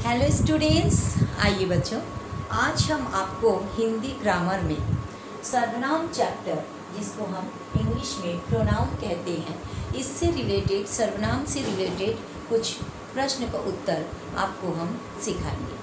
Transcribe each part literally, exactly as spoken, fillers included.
Hello students, आइए बच्चों, आज हम आपको हिंदी ग्रामर में सर्वनाम चैप्टर, जिसको हम इंग्लिश में प्रोनाउन कहते हैं, इससे रिलेटेड सर्वनाम से रिलेटेड कुछ प्रश्न का उत्तर आपको हम सिखाएंगे।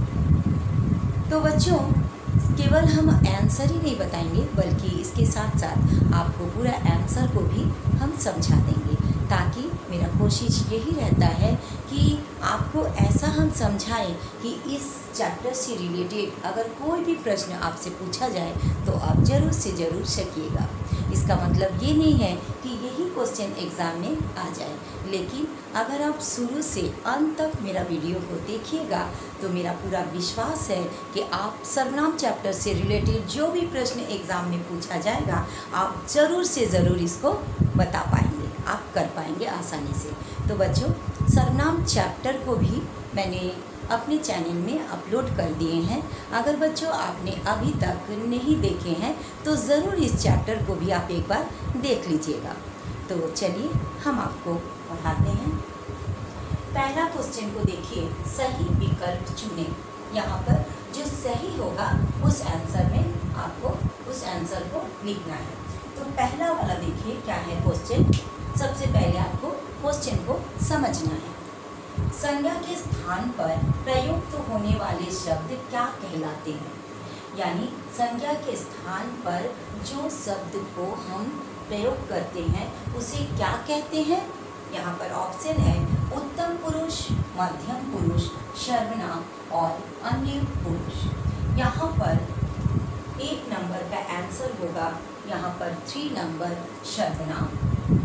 तो बच्चों, केवल हम आंसर ही नहीं बताएंगे, बल्कि इसके साथ साथ आपको पूरा आंसर को भी हम समझा देंगे, ताकि मेरा कोशिश यही रहता है कि आपको ऐसा हम समझाएं कि इस चैप्टर से रिलेटेड अगर कोई भी प्रश्न आपसे पूछा जाए तो आप ज़रूर से ज़रूर सकिएगा। इसका मतलब ये नहीं है कि यही क्वेश्चन एग्ज़ाम में आ जाए, लेकिन अगर आप शुरू से अंत तक मेरा वीडियो को देखिएगा तो मेरा पूरा विश्वास है कि आप सर्वनाम चैप्टर से रिलेटेड जो भी प्रश्न एग्ज़ाम में पूछा जाएगा आप ज़रूर से ज़रूर इसको बता पाएंगे, आप कर पाएंगे आसानी से। तो बच्चों, सर्वनाम चैप्टर को भी मैंने अपने चैनल में अपलोड कर दिए हैं। अगर बच्चों आपने अभी तक नहीं देखे हैं तो ज़रूर इस चैप्टर को भी आप एक बार देख लीजिएगा। तो चलिए हम आपको पढ़ाते हैं। पहला क्वेश्चन को देखिए, सही विकल्प चुनें। यहाँ पर जो सही होगा उस आंसर में आपको उस आंसर को लिखना है। तो पहला वाला देखिए क्या है क्वेश्चन। सबसे पहले आपको क्वेश्चन को समझना है। संज्ञा के स्थान पर प्रयुक्त होने वाले शब्द क्या कहलाते हैं? यानी संज्ञा के स्थान पर जो शब्द को हम प्रयोग करते हैं उसे क्या कहते हैं? यहाँ पर ऑप्शन है उत्तम पुरुष, मध्यम पुरुष, सर्वनाम और अन्य पुरुष। यहाँ पर एक नंबर का आंसर होगा, यहाँ पर थ्री नंबर सर्वनाम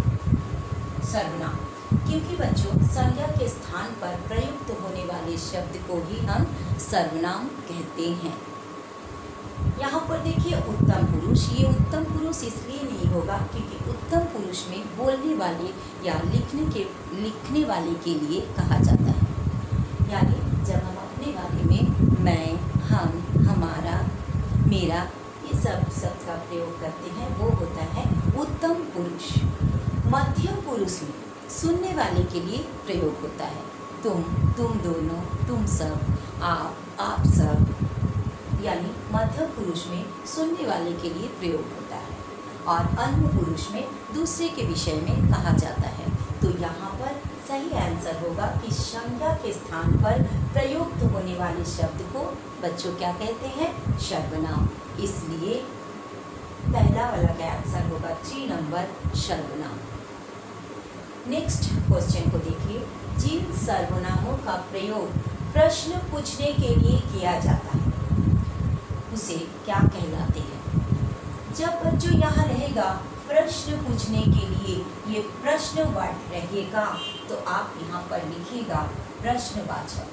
सर्वनाम क्योंकि बच्चों संज्ञा के स्थान पर प्रयुक्त होने वाले शब्द को ही हम सर्वनाम कहते हैं। यहाँ पर देखिए उत्तम पुरुष, ये उत्तम पुरुष इसलिए नहीं होगा क्योंकि उत्तम पुरुष में बोलने वाले या लिखने के लिखने वाले के लिए कहा जाता है। यानी जब हम अपने बारे में मैं, हम, हमारा, मेरा, ये सब शब्द का प्रयोग करते हैं वो होता है उत्तम पुरुष। मध्यम पुरुष में सुनने वाले के लिए प्रयोग होता है तुम, तुम दोनों, तुम सब, आप, आप सब। यानी मध्यम पुरुष में सुनने वाले के लिए प्रयोग होता है और अन्य पुरुष में दूसरे के विषय में कहा जाता है। तो यहाँ पर सही आंसर होगा कि संज्ञा के स्थान पर प्रयुक्त होने वाले शब्द को बच्चों क्या कहते हैं? सर्वनाम। इसलिए पहला वाला का आंसर होगा थ्री नंबर सर्वनाम। नेक्स्ट क्वेश्चन को देखिए, जिन सर्वनामों का प्रयोग प्रश्न पूछने के लिए किया जाता है उसे क्या कहलाते हैं? जब बच्चों यहाँ रहेगा प्रश्न पूछने के लिए, ये प्रश्न वर्ड रहेगा तो आप यहाँ पर लिखिएगा प्रश्नवाचक।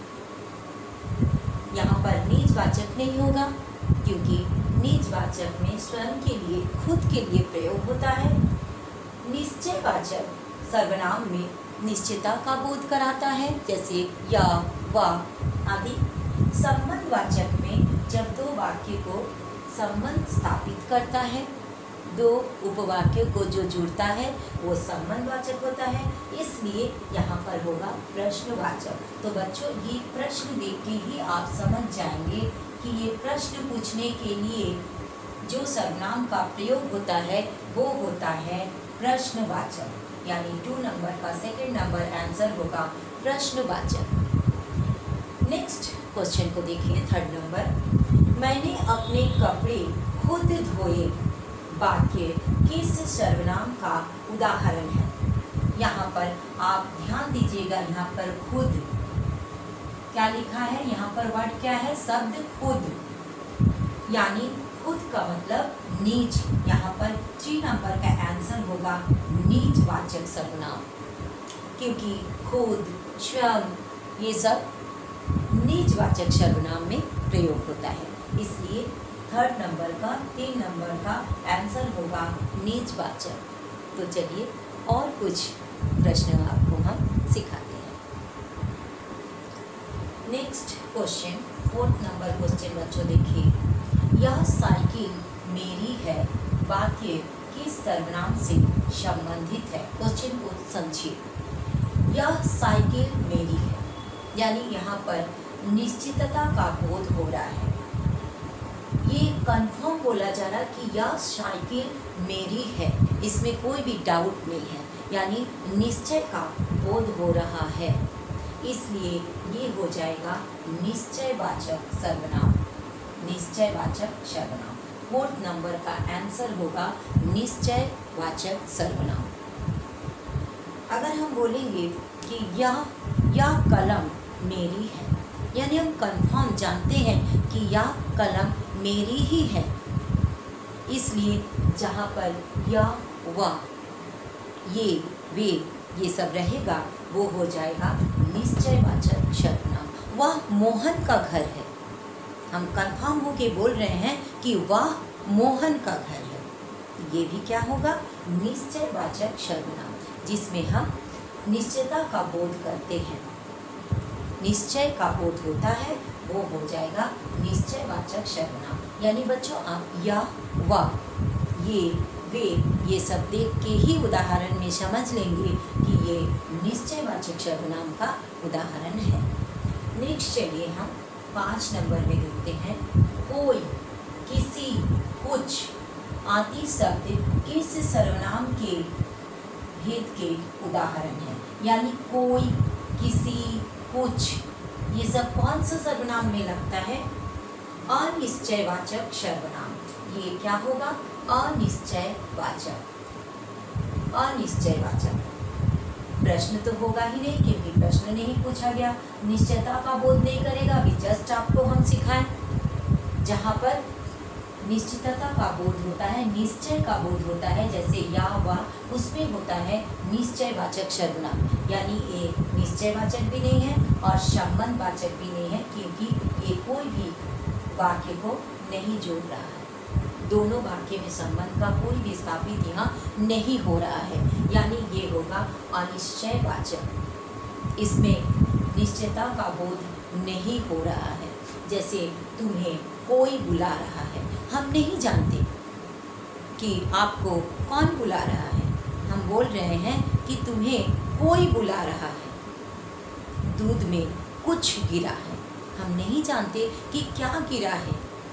यहाँ पर निजवाचक नहीं होगा क्योंकि निजवाचक में स्वयं के लिए, खुद के लिए प्रयोग होता है। निश्चयवाचक सर्वनाम में निश्चयता का बोध कराता है, जैसे या, वा आदि। संबंधवाचक में जब दो वाक्य को संबंध स्थापित करता है, दो उपवाक्य को जो जुड़ता है वो संबंधवाचक होता है, इसलिए यहाँ पर होगा प्रश्नवाचक। तो बच्चों ये प्रश्न देख के ही आप समझ जाएंगे कि ये प्रश्न पूछने के लिए जो सर्वनाम का प्रयोग होता है वो होता है प्रश्नवाचक। यानी टू नंबर का सेकंड नंबर आंसर होगा प्रश्नवाचक। नेक्स्ट क्वेश्चन को देखिए, थर्ड नंबर। मैंने अपने कपड़े खुद धोए वाक्य किस सर्वनाम का उदाहरण है? यहाँ पर आप ध्यान दीजिएगा, यहाँ पर खुद क्या लिखा है? यहाँ पर वर्ड क्या है? शब्द खुद, यानी खुद का मतलब नीच। यहाँ पर थ्री नंबर का आंसर होगा नीचवाचक सर्वनाम, क्योंकि खुद, स्वयं ये सब नीचवाचक सर्वनाम में प्रयोग होता है, इसलिए थर्ड नंबर का, तीन नंबर का आंसर होगा नीचवाचक। तो चलिए और कुछ प्रश्न आपको हम सिखाते हैं। Next question, fourth number question बच्चों देखिए, यह साइकिल मेरी है वाक्य किस सर्वनाम से संबंधित है? क्वेश्चन को समझिए। यह साइकिल मेरी है, यानी यहाँ पर निश्चितता का बोध हो रहा है। ये कंफर्म बोला जा रहा कि यह साइकिल मेरी है, इसमें कोई भी डाउट नहीं है, यानी निश्चय का बोध हो रहा है, इसलिए ये हो जाएगा निश्चयवाचक सर्वनाम। निश्चयवाचक सर्वनाम फोर्थ नंबर का आंसर होगा निश्चयवाचक सर्वनाम। अगर हम बोलेंगे कि यह यह कलम मेरी है, यानी हम कंफर्म जानते हैं कि यह कलम मेरी ही है, इसलिए जहाँ पर यह वह ये वे ये सब रहेगा वो हो जाएगा निश्चयवाचक सर्वनाम। वह मोहन का घर है, हम कंफर्म होके बोल रहे हैं कि वह मोहन का घर है, ये भी क्या होगा निश्चयवाचक सर्वनाम, जिसमें हम निश्चयता का बोध करते हैं, निश्चय का बोध होता है, वो हो जाएगा निश्चयवाचक सर्वनाम। यानी बच्चों आप या वह ये वे ये सब देख के ही उदाहरण में समझ लेंगे कि ये निश्चयवाचक सर्वनाम का उदाहरण है। नेक्स्ट चलिए हम पाँच नंबर में देखते हैं। कोई, किसी, कुछ आदि शब्द किस सर्वनाम के भेद के उदाहरण हैं। यानी कोई, किसी, कुछ ये सब कौन सा सर्वनाम में लगता है? अनिश्चयवाचक सर्वनाम। ये क्या होगा? अनिश्चयवाचक। अनिश्चयवाचक प्रश्न तो होगा ही नहीं, क्योंकि प्रश्न नहीं पूछा गया, निश्चयता का बोध नहीं करेगा। अभी जस्ट आपको हम सिखाएं, जहाँ पर निश्चितता का बोध होता है, निश्चय का बोध होता है, जैसे या वा, उसमें होता है निश्चयवाचक सर्वनाम। यानी ये निश्चयवाचक भी नहीं है और संबंधवाचक भी नहीं है, क्योंकि ये कोई भी वाक्य को नहीं जोड़ रहा है, दोनों वाक्य में संबंध का कोई भी स्थापित यहाँ नहीं हो रहा है, यानी ये होगा अनिश्चयवाचक। इसमें निश्चयता का बोध नहीं हो रहा है। जैसे तुम्हें कोई बुला रहा है, हम नहीं जानते कि आपको कौन बुला रहा है, हम बोल रहे हैं कि तुम्हें कोई बुला रहा है। दूध में कुछ गिरा है, हम नहीं जानते कि क्या गिरा है,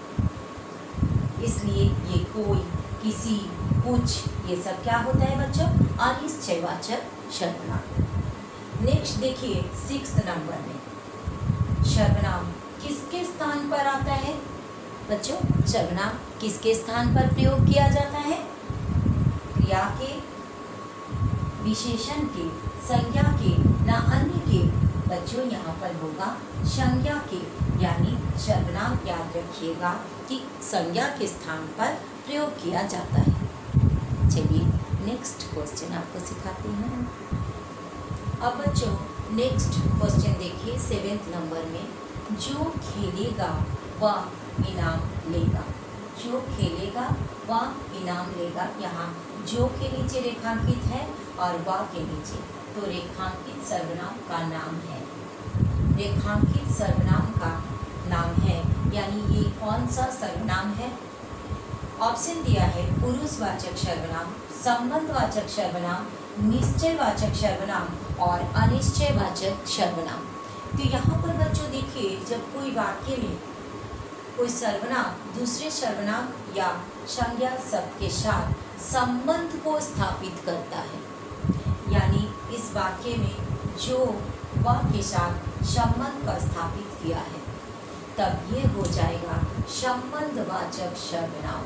इसलिए ये कोई, किसी, कुछ ये सब क्या होता है बच्चों? अनिश्चयवाचक सर्वनाम। नेक्स्ट देखिए सिक्स नंबर में सर्वनाम किसके स्थान पर आता है बच्चों? सर्वनाम किसके स्थान पर प्रयोग किया जाता है? क्रिया के, विशेषण के, संज्ञा के, ना अन्य के। बच्चों यहाँ पर होगा संज्ञा के, यानी सर्वनाम याद रखिएगा कि संज्ञा के स्थान पर प्रयोग किया जाता है। चलिए नेक्स्ट क्वेश्चन आपको सिखाते हैं। अब बच्चों नेक्स्ट क्वेश्चन देखिए सेवेंथ नंबर में, जो खेलेगा वह इनाम लेगा। जो खेलेगा वह इनाम लेगा। यहाँ जो के नीचे रेखांकित है और वह के नीचे, तो रेखांकित सर्वनाम का नाम है, रेखांकित सर्वनाम का नाम है, यानी ये कौन सा सर्वनाम है? ऑप्शन दिया है पुरुषवाचक सर्वनाम, संबंधवाचक सर्वनाम, निश्चयवाचक सर्वनाम और अनिश्चयवाचक सर्वनाम। तो यहाँ पर बच्चों देखिए, जब कोई वाक्य में कोई सर्वनाम दूसरे सर्वनाम या संज्ञा शब्द के साथ संबंध को स्थापित करता है, यानी इस वाक्य में जो वह के साथ संबंध का स्थापित किया है, तब ये हो जाएगा संबंधवाचक सर्वनाम।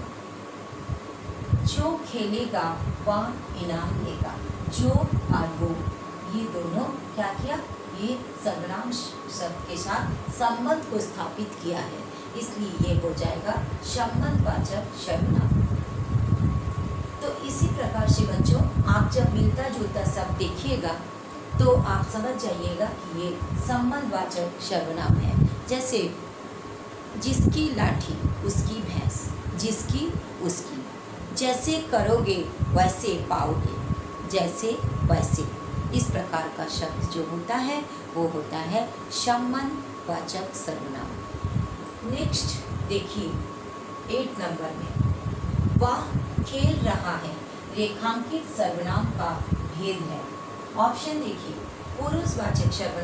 जो खेलेगा वह इनाम लेगा। जो और वो ये दोनों क्या किया? ये सर्वनाम शब्द के साथ संबंध को स्थापित किया है, इसलिए ये हो जाएगा संबंधवाचक सर्वनाम। तो इसी प्रकार से बच्चों आप जब मिलता जुलता शब्द देखिएगा तो आप समझ जाइएगा कि ये संबंधवाचक सर्वनाम है। जैसे जिसकी लाठी उसकी भैंस, जिसकी उसकी, जैसे करोगे वैसे पाओगे, जैसे वैसे, इस प्रकार का शब्द जो होता है वो होता है संबंधवाचक सर्वनाम। नेक्स्ट देखिए एट नंबर में, वह खेल रहा है रेखांकित सर्वनाम का भेद है। ऑप्शन देखिए पुरुषवाचक सर्वनाम,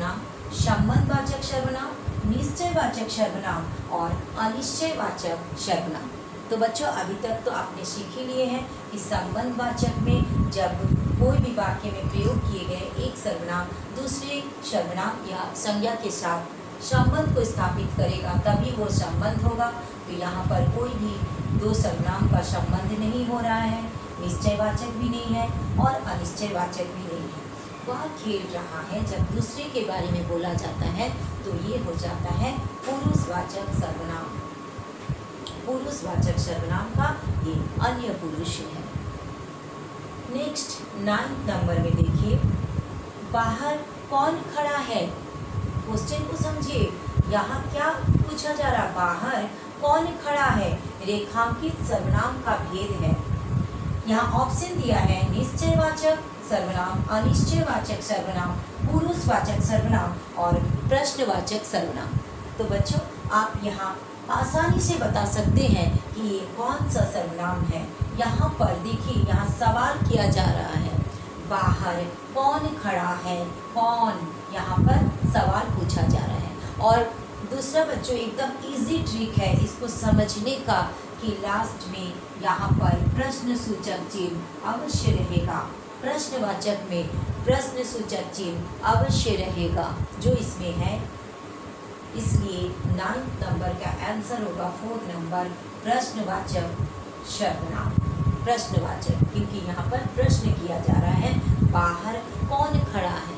संबंधवाचक सर्वनाम, निश्चयवाचक सर्वनाम और अनिश्चयवाचक सर्वनाम। तो बच्चों अभी तक तो आपने सीख ही लिए हैं कि संबंधवाचक में जब कोई भी वाक्य में प्रयोग किए गए एक सर्वनाम दूसरे सर्वनाम या संज्ञा के साथ संबंध को स्थापित करेगा तभी वो संबंध होगा। तो यहाँ पर कोई भी दो सर्वनाम का संबंध नहीं हो रहा है, निश्चयवाचक भी नहीं है और अनिश्चयवाचक भी नहीं है। वह खेल रहा है जब दूसरे के बारे में बोला जाता है तो ये हो जाता है पुरुषवाचक सर्वनाम। पुरुषवाचक सर्वनाम का ये अन्य पुरुष है। नेक्स्ट नाइन्थ नंबर में देखिए, बाहर कौन खड़ा है। क्वेश्चन को समझिए, यहाँ क्या पूछा जा रहा, बाहर कौन खड़ा है, रेखांकित सर्वनाम का भेद है। यहाँ ऑप्शन दिया है निश्चयवाचक सर्वनाम, अनिश्चयवाचक सर्वनाम, पुरुषवाचक सर्वनाम और प्रश्नवाचक सर्वनाम। तो बच्चों आप यहाँ आसानी से बता सकते हैं कि ये कौन सा सर्वनाम है। यहाँ पर देखिए, यहाँ सवाल किया जा रहा है, बाहर कौन खड़ा है, कौन, यहाँ पर सवाल पूछा जा रहा है। और दूसरा बच्चों एकदम इजी ट्रिक है इसको समझने का कि लास्ट में यहाँ पर प्रश्न सूचक चिन्ह अवश्य रहेगा। प्रश्नवाचक में प्रश्न सूचक चिन्ह अवश्य रहेगा जो इसमें है, इसलिए नाइन्थ नंबर का आंसर होगा फोर्थ नंबर प्रश्नवाचक सर्वनाम। प्रश्नवाचक क्योंकि यहाँ पर प्रश्न किया जा रहा है, बाहर कौन खड़ा है,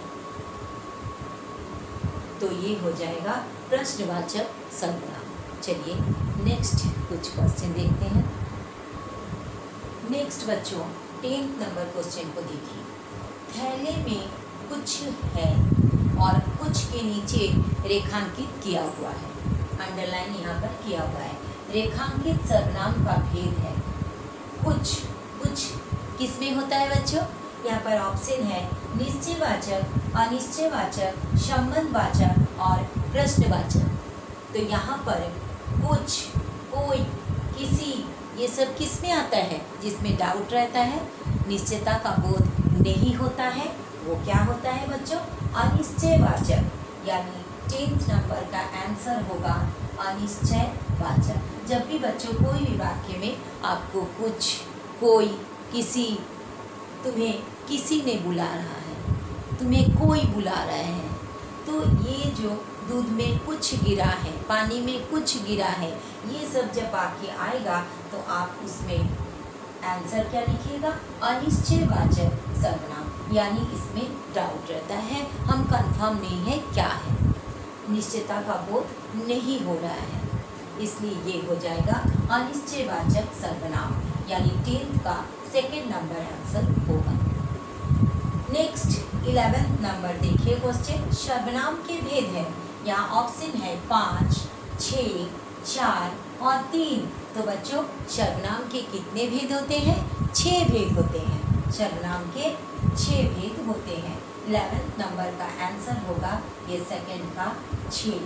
तो ये हो जाएगा प्रश्नवाचक सर्वनाम। चलिए नेक्स्ट कुछ क्वेश्चन देखते हैं। नेक्स्ट बच्चों टेंथ नंबर क्वेश्चन को देखिए, थैले में कुछ है और कुछ के नीचे रेखांकित किया हुआ है, अंडरलाइन यहाँ पर किया हुआ है। रेखांकित सर्वनाम का भेद है। कुछ कुछ किसमें होता है बच्चों, यहाँ पर ऑप्शन है निश्चयवाचक, अनिश्चयवाचक, संबंधवाचक और प्रश्नवाचक। तो यहाँ पर कुछ, कोई, किसी, ये सब किस में आता है, जिसमें डाउट रहता है, निश्चयता का बोध नहीं होता है, वो क्या होता है बच्चों, अनिश्चयवाचक। यानी टेंथ नंबर का आंसर होगा अनिश्चयवाचक। जब भी बच्चों कोई भी वाक्य में आपको कुछ, कोई, किसी, तुम्हें किसी ने बुला रहा है, तुम्हें कोई बुला रहे हैं, तो ये जो दूध में कुछ गिरा है, पानी में कुछ गिरा है, ये सब जब वाक्य आएगा तो आप उसमें आंसर क्या लिखिएगा, अनिश्चयवाचक सर्वनाम। यानी इसमें डाउट रहता है, हम कंफर्म नहीं है क्या है, निश्चयता का बोध नहीं हो रहा है, इसलिए ये हो जाएगा अनिश्चयवाचक सर्वनाम। यानी टेंथ का सेकेंड नंबर आंसर होगा। नेक्स्ट इलेवेंथ नंबर देखिए क्वेश्चन, सर्वनाम के भेद है। यहाँ ऑप्शन है पाँच, छः, चार और तीन। तो बच्चों सर्वनाम के कितने भेद होते हैं, छः भेद होते हैं। सर्वनाम के छः भेद होते हैं। इलेवेंथ नंबर का आंसर होगा ये सेकंड का छः।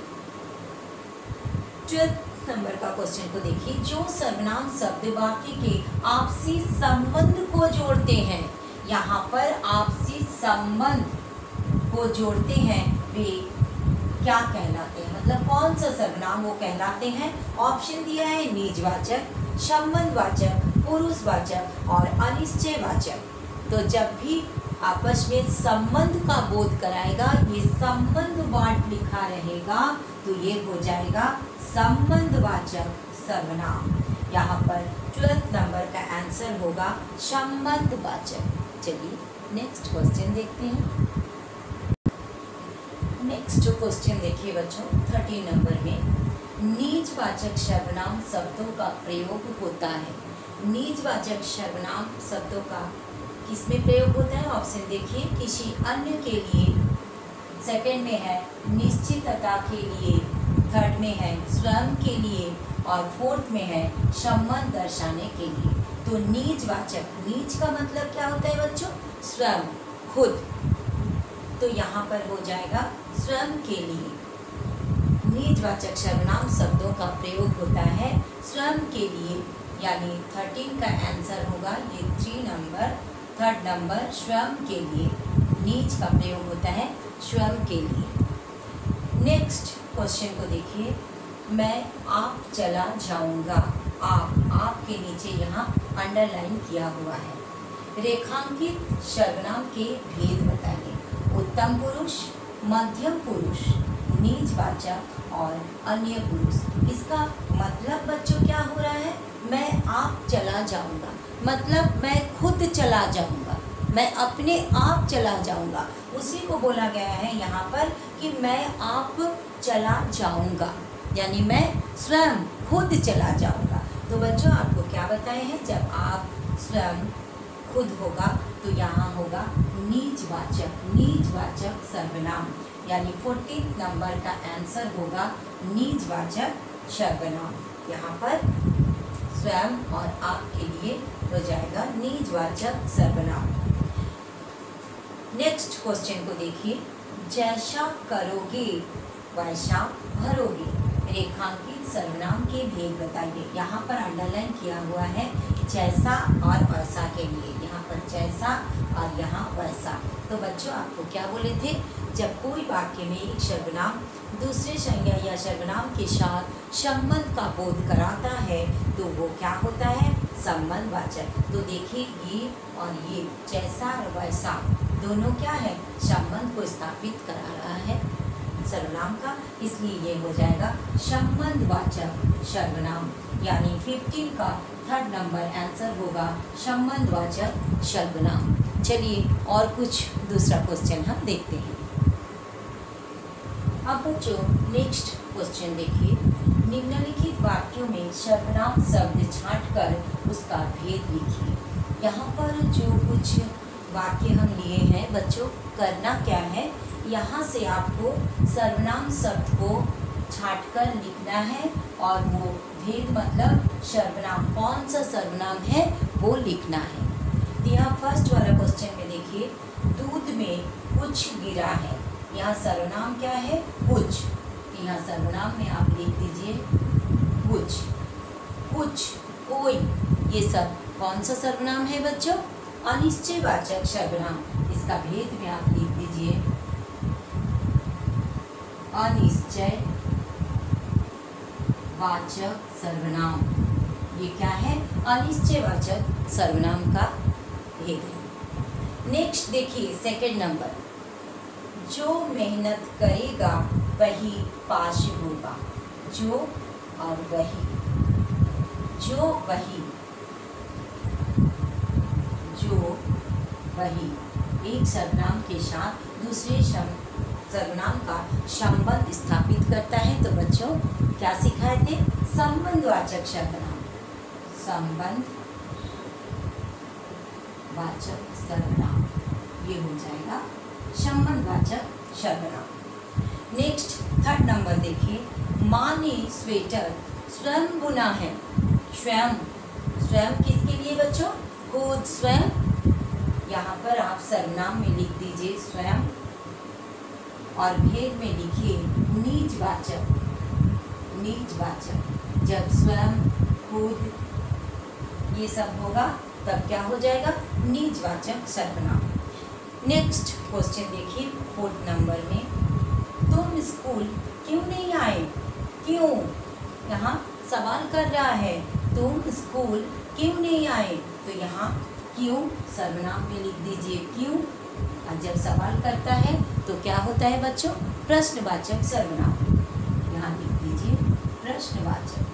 ट्वेल्थ नंबर का क्वेश्चन को देखिए, जो सर्वनाम शब्द वाक्य के आपसी संबंध को जोड़ते हैं, यहाँ पर आपसी संबंध को जोड़ते हैं, वे क्या कहलाते हैं, मतलब कौन सा सर्वनाम वो कहलाते हैं। ऑप्शन दिया है निजवाचक, संबंधवाचक, पुरुषवाचक और अनिश्चयवाचक। तो जब भी आपस में संबंध का बोध कराएगा, ये संबंध वाट लिखा रहेगा, तो ये हो जाएगा संबंधवाचक सर्वनाम। यहाँ पर ट्वेल्थ नंबर का आंसर होगा संबंधवाचक। चलिए नेक्स्ट क्वेश्चन देखते हैं। नेक्स्ट क्वेश्चन देखिए बच्चों थर्टीन नंबर में, निजवाचक सर्वनाम शब्दों का प्रयोग होता है। निजवाचक सर्वनाम शब्दों का किसमें प्रयोग होता है, ऑप्शन देखिए, किसी अन्य के लिए, सेकंड में है निश्चितता के लिए, थर्ड में है स्वयं के लिए और फोर्थ में है संबंध दर्शाने के लिए। तो निजवाचक, निज का मतलब क्या होता है बच्चों, स्वयं, खुद। तो यहाँ पर हो जाएगा स्वयं के लिए। निजवाचक सर्वनाम शब्दों का प्रयोग होता है स्वयं के लिए, यानी थर्टीन का आंसर होगा ये थ्री नंबर, थर्ड नंबर स्वयं के लिए। निज का प्रयोग होता है स्वयं के लिए। नेक्स्ट क्वेश्चन को देखिए, मैं आप चला जाऊंगा। आप आपके नीचे यहाँ अंडरलाइन किया हुआ है। रेखांकित सर्वनाम के भेद बताइए। उत्तम पुरुष, मध्यम पुरुष, नीचवाचक और अन्य पुरुष। इसका मतलब बच्चों क्या हो रहा है? मैं आप चला जाऊंगा मतलब मैं खुद चला जाऊंगा, मैं अपने आप चला जाऊंगा। उसी को बोला गया है यहाँ पर कि मैं आप चला जाऊंगा, यानी मैं स्वयं खुद चला जाऊंगा। तो बच्चों आपको क्या बताए हैं, जब आप स्वयं खुद होगा तो यहाँ होगा नीचवाचक, नीचवाचक सर्वनाम, यानी फोर्टीन नंबर का आंसर होगा नीचवाचक सर्वनाम। यहाँ पर स्वयं और आप के लिए हो जाएगा नीचवाचक सर्वनाम। नेक्स्ट क्वेश्चन को देखिए, जैसा करोगे वैसा भरोगे। रेखांकित सर्वनाम के भेद बताइए। यहाँ पर अंडरलाइन किया हुआ है जैसा और वैसा के लिए, यहाँ पर जैसा और यहाँ वैसा। तो बच्चों आपको क्या बोले थे, जब कोई वाक्य में एक सर्वनाम दूसरे संज्ञा या सर्वनाम के साथ संबंध का बोध कराता है तो वो क्या होता है, संबंधवाचक। तो देखिए ये और ये जैसा और वैसा दोनों क्या है, संबंध को स्थापित करा रहा है सर्वनाम का, इसलिए ये हो जाएगा संबंधवाचक सर्वनाम। यानी फिफ्टीन का थर्ड नंबर आंसर होगा संबंधवाचक सर्वनाम। चलिए और कुछ दूसरा क्वेश्चन हम देखते हैं। अब बच्चों नेक्स्ट क्वेश्चन देखिए, निम्नलिखित वाक्यों में सर्वनाम शब्द छांटकर उसका भेद लिखिए। यहाँ पर जो कुछ वाक्य हम लिए हैं बच्चों, करना क्या है, यहाँ से आपको सर्वनाम शब्द को छांटकर लिखना है और वो भेद मतलब सर्वनाम कौन सा सर्वनाम है वो लिखना है। तो यहाँ फर्स्ट वाला क्वेश्चन में देखिए, दूध में कुछ गिरा है। यहाँ सर्वनाम क्या है, कुछ। यहाँ सर्वनाम में आप लिख दीजिए कुछ, कुछ, कोई। ये सब कौन सा सर्वनाम है बच्चों, अनिश्चयवाचक सर्वनाम। इसका भेद में आप लिख दीजिए अनिश्चय वाचक सर्वनाम। ये क्या है, अनिश्चयवाचक सर्वनाम का भेद है। नेक्स्ट देखिए सेकंड नंबर, जो मेहनत करेगा वही पास होगा। जो और वही, जो वही, जो वही एक सर्वनाम के साथ दूसरे सर्वनाम का संबंध स्थापित करता है। तो बच्चों क्या सिखाए थे, संबंधवाचक सर्वनाम, संबंध वाचक सर्वनाम, ये हो जाएगा संबंधवाचक सर्वनाम। नेक्स्ट थर्ड नंबर देखिए, माँ ने स्वेटर स्वयं बुना है। स्वयं, स्वयं किसके लिए बच्चों, खुद स्वयं। यहाँ पर आप सर्वनाम में लिख दीजिए स्वयं और भेद में लिखिए नीचवाचक, नीचवाचक। जब स्वयं, खुद ये सब होगा तब क्या हो जाएगा, नीचवाचक सर्वनाम। नेक्स्ट क्वेश्चन देखिए फोर्थ नंबर में, तुम स्कूल क्यों नहीं आए। क्यों, यहाँ सवाल कर रहा है, तुम स्कूल क्यों नहीं आए। तो यहाँ क्यों सर्वनाम में लिख दीजिए क्यों। और जब सवाल करता है तो क्या होता है बच्चों, प्रश्नवाचक सर्वनाम। यहाँ लिख दीजिए प्रश्नवाचक,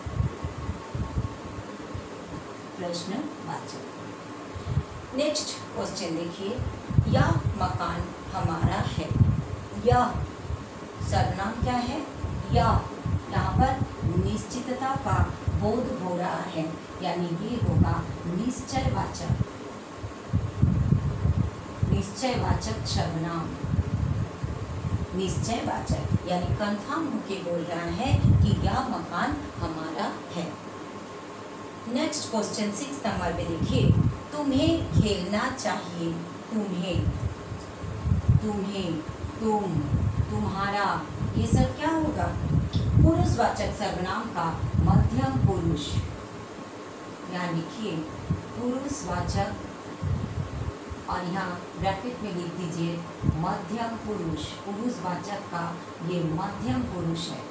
प्रश्नवाचक। नेक्स्ट क्वेश्चन देखिए, यह मकान हमारा है। यह सर्वनाम क्या है, यह। यहाँ पर निश्चितता का बोध हो रहा है, यानी ये होगा निश्चयवाचक, निश्चयवाचक सर्वनाम। निश्चयवाचक यानी कंफर्म होके बोल रहा है कि यह मकान हमारा है। नेक्स्ट क्वेश्चन सिक्स नंबर पे देखिए, तुम्हें खेलना चाहिए। तुम्हें, तुम्हें, तुम, तुम्हारा, ये सब क्या होगा, पुरुषवाचक सर्वनाम का मध्यम पुरुष। यहाँ लिखिए पुरुषवाचक और यहाँ ब्रैकेट में लिख दीजिए मध्यम पुरुष, पुरुषवाचक का ये मध्यम पुरुष है।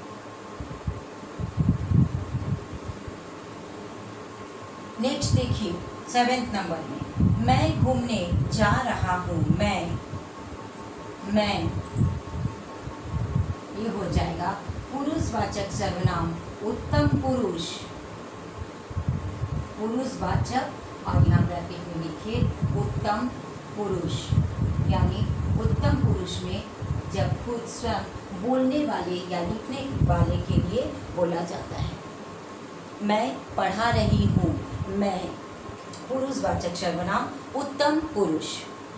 नेक्स्ट देखिए सेवेंथ नंबर में, मैं घूमने जा रहा हूँ, मैं मैं ये हो जाएगा पुरुषवाचक सर्वनाम उत्तम पुरुष, पुरुषवाचक, और यहाँ ब्रैकेट में लिखिए उत्तम पुरुष, यानी उत्तम पुरुष में जब खुद स्वयं बोलने वाले या लिखने वाले के लिए बोला जाता है। मैं पढ़ा रही हूँ, मैं पुरुषवाचक सर्वनाम उत्तम पुरुष।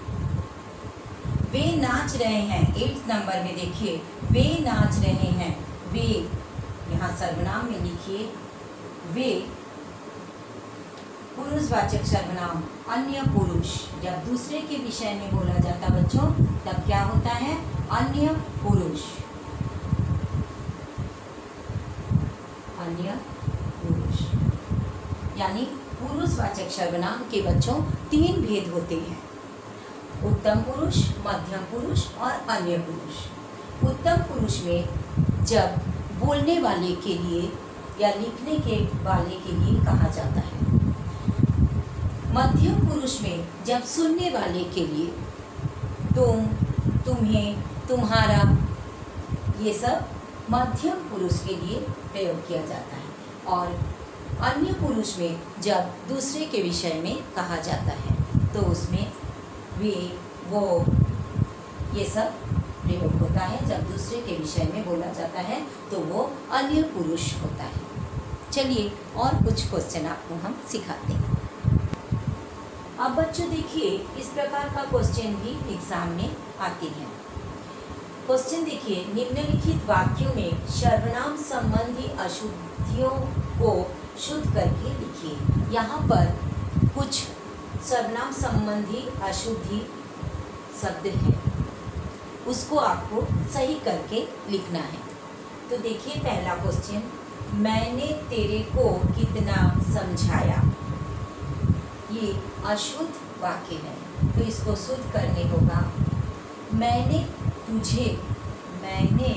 वे नाच रहे हैं, एट्थ नंबर में देखिए वे नाच रहे हैं, वे यहाँ सर्वनाम में लिखिए वे, पुरुषवाचक सर्वनाम अन्य पुरुष। जब दूसरे के विषय में बोला जाता बच्चों तब क्या होता है, अन्य पुरुष, अन्य पुरुष। यानी पुरुषवाचक सर्वनाम के बच्चों तीन भेद होते हैं, उत्तम पुरुष, मध्यम पुरुष और अन्य पुरुष। उत्तम पुरुष में जब बोलने वाले के लिए या लिखने के वाले के लिए कहा जाता है। मध्यम पुरुष में जब सुनने वाले के लिए तुम, तुम्हें, तुम्हारा, ये सब मध्यम पुरुष के लिए प्रयोग किया जाता है। और अन्य पुरुष में जब दूसरे के विषय में कहा जाता है तो उसमें वे, वो, ये सब प्रयोग होता है। जब दूसरे के विषय में बोला जाता है तो वो अन्य पुरुष होता है। चलिए और कुछ क्वेश्चन आपको हम सिखाते हैं। अब बच्चों देखिए इस प्रकार का क्वेश्चन भी एग्जाम में आते हैं। क्वेश्चन देखिए, निम्नलिखित वाक्यों में सर्वनाम संबंधी अशुद्धियों को शुद्ध करके लिखिए। यहाँ पर कुछ सर्वनाम संबंधी अशुद्धि शब्द है, उसको आपको सही करके लिखना है। तो देखिए पहला क्वेश्चन, मैंने तेरे को कितना समझाया, ये अशुद्ध वाक्य है तो इसको शुद्ध करने होगा। मैंने तुझे, मैंने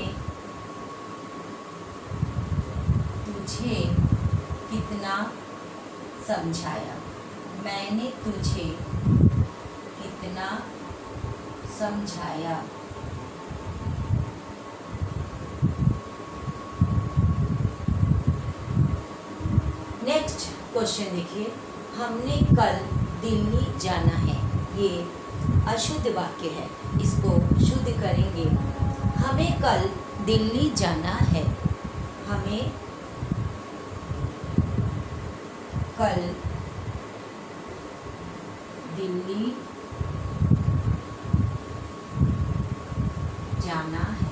तुझे कितना समझाया, मैंने तुझे कितना समझाया। नेक्स्ट क्वेश्चन देखिए, हमने कल दिल्ली जाना है, ये अशुद्ध वाक्य है, इसको शुद्ध करेंगे। हमें कल दिल्ली जाना है, हमें कल दिल्ली जाना है।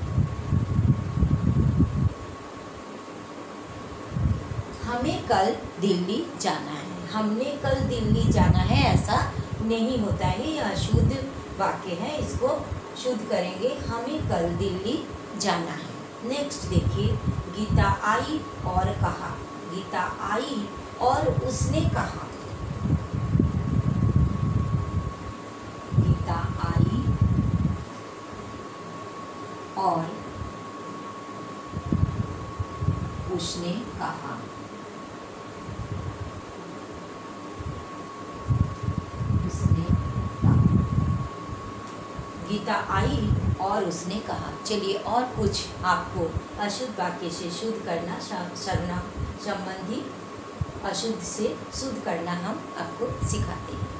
हमें कल दिल्ली जाना है, हमने कल दिल्ली जाना है ऐसा नहीं होता है, यह अशुद्ध वाक्य है, इसको शुद्ध करेंगे। हमें कल दिल्ली जाना है। नेक्स्ट देखिए, गीता आई और कहा, गीता आई और उसने कहा, गीता आई और उसने कहा। गीता आई और उसने कहा। चलिए और कुछ आपको अशुद्ध वाक्य से शुद्ध करना, सर्वनाम संबंधी अशुद्ध से शुद्ध करना हम आपको सिखाते हैं।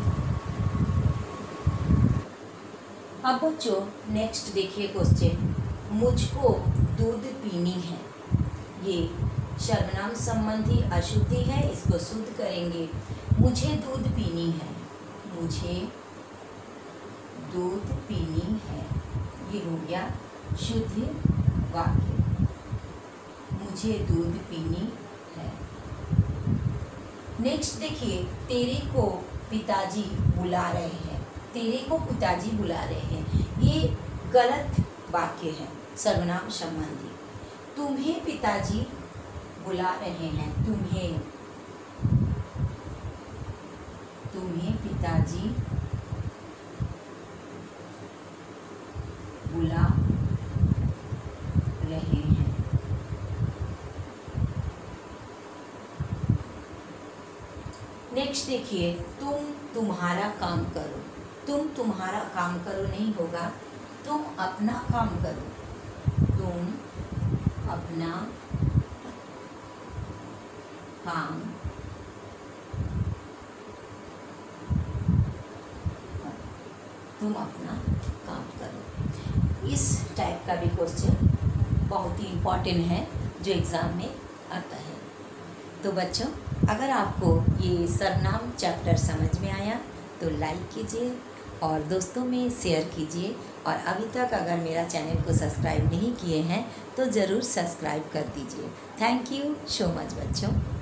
अब बच्चों नेक्स्ट देखिए क्वेश्चन, मुझको दूध पीनी है, ये सर्वनाम संबंधी अशुद्धि है, इसको शुद्ध करेंगे। मुझे दूध पीनी है, मुझे दूध पीनी है, ये हो गया शुद्ध वाक्य, मुझे दूध पीनी है। नेक्स्ट देखिए, तेरे को पिताजी बुला रहे हैं, तेरे को पिताजी बुला रहे हैं, ये गलत वाक्य है, सर्वनाम संबंधी। तुम्हें पिताजी बुला रहे हैं, तुम्हें तुम्हें पिताजी बुला रहे हैं। नेक्स्ट देखिए, तुम तुम्हारा काम करो। तुम तुम्हारा काम करो नहीं होगा, तुम अपना काम करो। तुम अपना काम तुम अपना काम करो। इस टाइप का भी क्वेश्चन बहुत ही इम्पोर्टेंट है जो एग्ज़ाम में आता है। तो बच्चों, अगर आपको ये सर्वनाम चैप्टर समझ में आया तो लाइक कीजिए और दोस्तों में शेयर कीजिए, और अभी तक अगर मेरा चैनल को सब्सक्राइब नहीं किए हैं तो ज़रूर सब्सक्राइब कर दीजिए। थैंक यू सो मच बच्चों।